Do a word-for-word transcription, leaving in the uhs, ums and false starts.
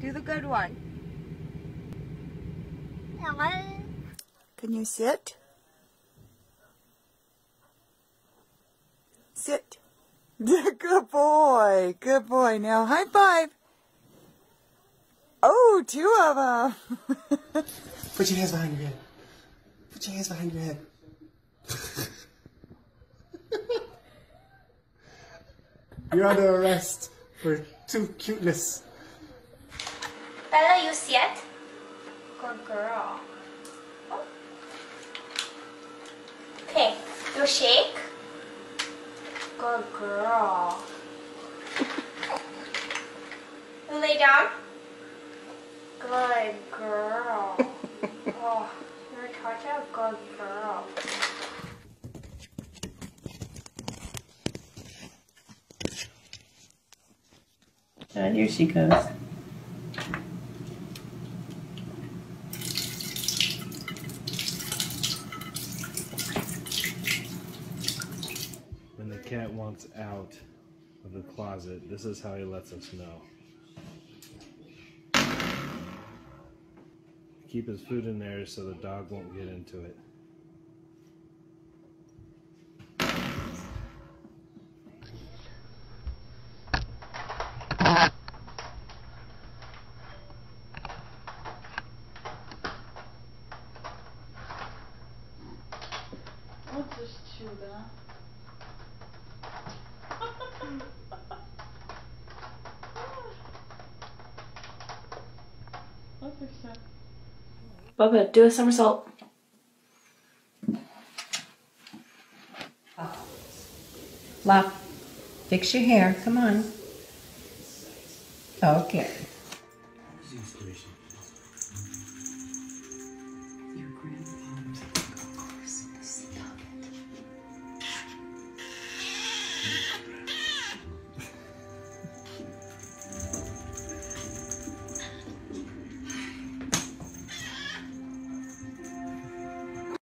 Do the good one. Can you sit? Sit. Good boy. Good boy. Now high five. Oh, two of them. Put your hands behind your head. Put your hands behind your head. You're under arrest for too cuteness. Bella, you sit. Good girl. Oh. Okay, you shake. Good girl. You lay down. Good girl. Oh, you're such a good girl. Uh, here she goes. When the cat wants out of the closet, this is how he lets us know. Keep his food in there so the dog won't get into it. I'll just chew that. I'll fix that. Bubba, do a somersault. Love, fix your hair. Come on. Okay.